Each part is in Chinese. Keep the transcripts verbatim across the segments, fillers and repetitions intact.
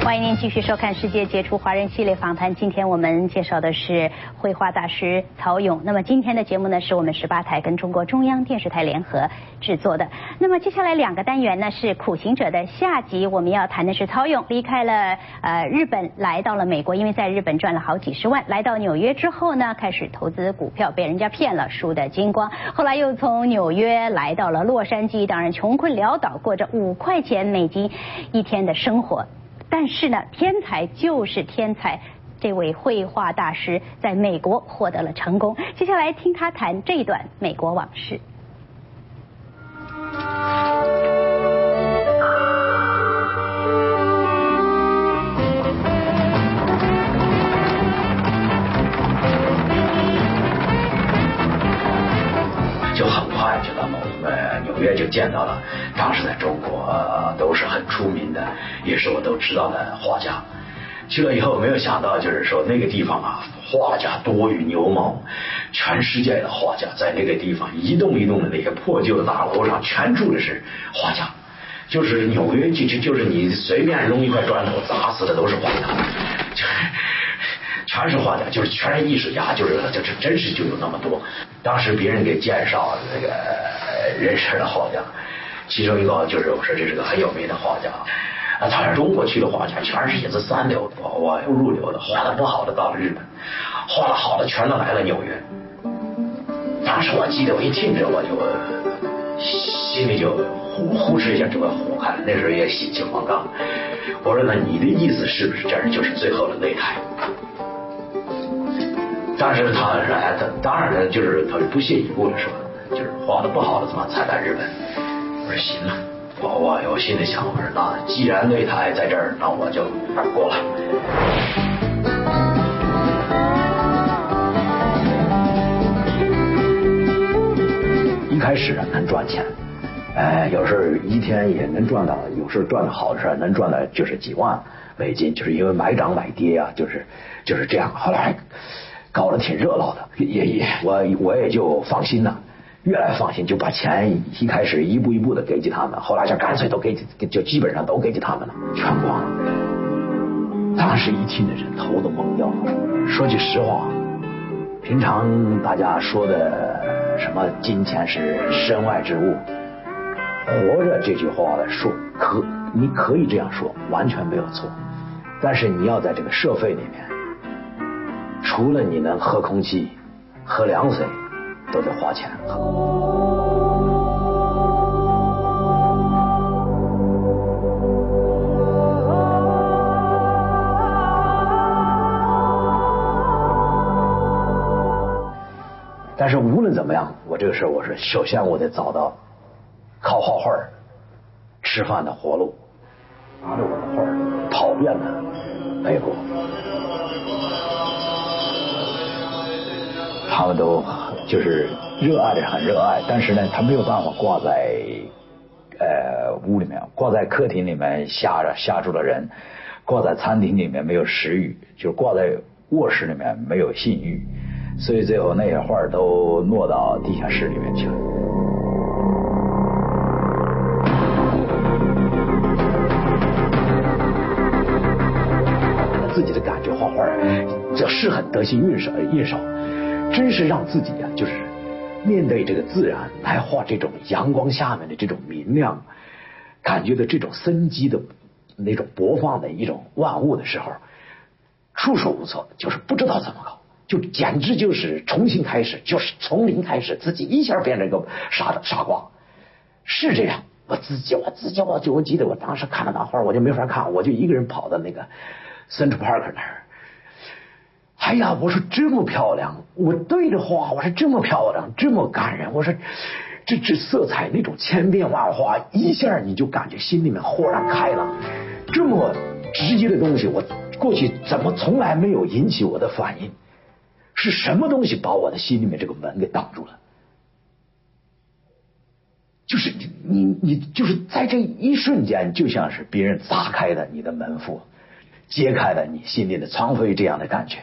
欢迎您继续收看《世界杰出华人》系列访谈。今天我们介绍的是绘画大师曹勇。那么今天的节目呢，是我们十八台跟中国中央电视台联合制作的。那么接下来两个单元呢是苦行者的下集，我们要谈的是曹勇离开了呃日本，来到了美国，因为在日本赚了好几十万，来到纽约之后呢，开始投资股票，被人家骗了，输得精光。后来又从纽约来到了洛杉矶，当然穷困潦倒，过着五块钱美金一天的生活。但是呢，天才就是天才，这位绘画大师在美国获得了成功。接下来听他谈这段美国往事。 就很快就到某呃纽约就见到了当时在中国、呃、都是很出名的，也是我都知道的画家。去了以后没有想到，就是说那个地方啊，画家多如牛毛，全世界的画家在那个地方一栋一栋的那些破旧的大楼上全住的是画家。就是纽约就就就是你随便扔一块砖头砸死的都是画家，就是全是画家，就是全是艺术家，就是就是真是就有那么多。当时别人给介绍那个认识的画家，其中一个就是我说这是个很有名的画家啊，他是中国去的画家全是也是三流，我又入流的，画的不好的到了日本，画的好的全都来了纽约。当时我记得我一听着我就心里就呼呼哧一下就会火开了，那时候也喜气黄刚。我说那你的意思是不是这儿就是最后的擂台？当时他是哎，他当然了，就是他不屑一顾的说，就是画的不好的怎么才来日本？我说行了，我我我心里想，我说那既然擂台在这儿，那我就过来。一开始能赚钱，哎，有时候一天也能赚到，有时候赚的好的时候能赚到就是几万美金，就是因为买涨买跌啊，就是就是这样。后来搞得挺热闹的，也也我我也就放心了，越来放心，就把钱一开始一步一步的给给他们，后来就干脆都给就基本上都给给他们了，全光了。当时一听的人头都懵掉了。说句实话，平常大家说的什么金钱是身外之物，活着这句话的说可你可以这样说，完全没有错。但是你要在这个社会里面，除了你能喝空气、喝凉水，都得花钱。但是无论怎么样，我这个事儿，我是首先我得找到靠画画吃饭的活路，拿着我的画跑遍了美国。他们都就是热爱的很热爱，但是呢，他没有办法挂在呃屋里面，挂在客厅里面吓着吓住了人，挂在餐厅里面没有食欲，就是挂在卧室里面没有性欲，所以最后那些画都落到地下室里面去了。自己的感觉画画这是很得心应手应手。真是让自己啊，就是面对这个自然来画这种阳光下面的这种明亮，感觉的这种生机的那种勃放的一种万物的时候，束手无策，就是不知道怎么搞，就简直就是重新开始，就是从零开始，自己一下变成个傻傻瓜，是这样。我自己我自己我就我记得我当时看了那画，我就没法看，我就一个人跑到那个 Central Park 那儿。哎呀，我说这么漂亮，我对着画，我说这么漂亮，这么感人，我说这这色彩那种千变万化，一下你就感觉心里面豁然开朗。这么直接的东西，我过去怎么从来没有引起我的反应？是什么东西把我的心里面这个门给挡住了？就是你你你就是在这一瞬间，就像是别人砸开了你的门户，揭开了你心里的窗扉这样的感觉。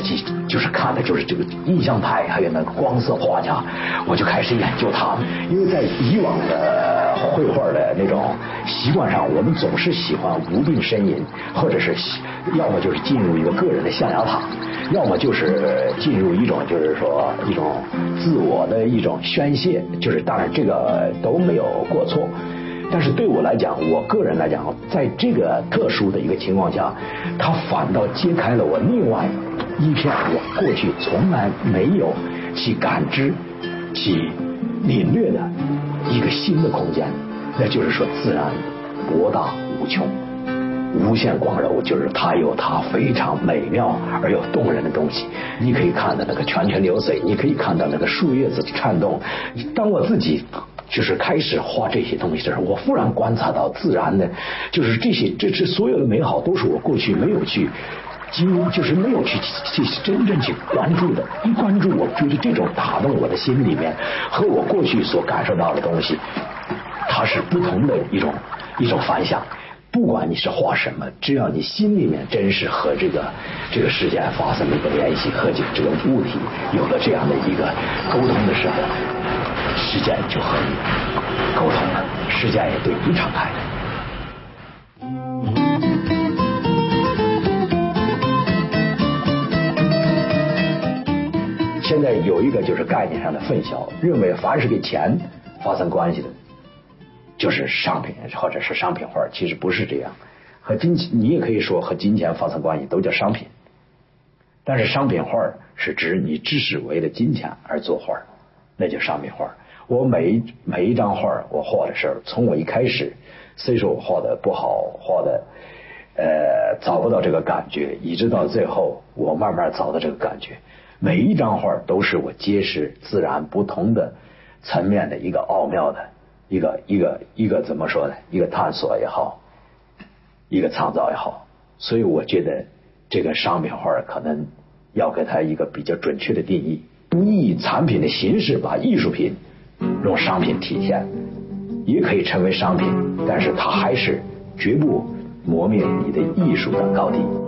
去就是看的就是这个印象派，还有那个光色画家，我就开始研究他们。因为在以往的绘画的那种习惯上，我们总是喜欢无病呻吟，或者是要么就是进入一个个人的象牙塔，要么就是进入一种就是说一种自我的一种宣泄，就是当然这个都没有过错。但是对我来讲，我个人来讲，在这个特殊的一个情况下，它反倒揭开了我另外一片我过去从来没有去感知、去领略的一个新的空间，那就是说自然博大无穷，无限广柔，就是它有它非常美妙而又动人的东西。你可以看到那个泉泉流水，你可以看到那个树叶子颤动。当我自己就是开始画这些东西的时候，我忽然观察到自然的，就是这些这这所有的美好都是我过去没有去经，就是没有去去真正去关注的。一关注，我觉得这种打动我的心里面，和我过去所感受到的东西，它是不同的一种一种反响。不管你是画什么，只要你心里面真是和这个这个事件发生了一个联系，和这个这个物体有了这样的一个沟通的时候，世界就和你沟通了，世界也对你敞开了。现在有一个就是概念上的混淆，认为凡是跟钱发生关系的就是商品或者是商品画，其实不是这样。和金钱，你也可以说和金钱发生关系都叫商品，但是商品画是指你只是为了金钱而做画，那叫商品画。我每一每一张画我画的时候，从我一开始虽说我画的不好，画的呃找不到这个感觉，一直到最后我慢慢找到这个感觉。每一张画都是我揭示自然不同的层面的一个奥妙的一个一个一个怎么说呢？一个探索也好，一个创造也好。所以我觉得这个商品画可能要给它一个比较准确的定义，不以产品的形式把艺术品用商品体现，也可以成为商品，但是它还是绝不磨灭你的艺术的高低。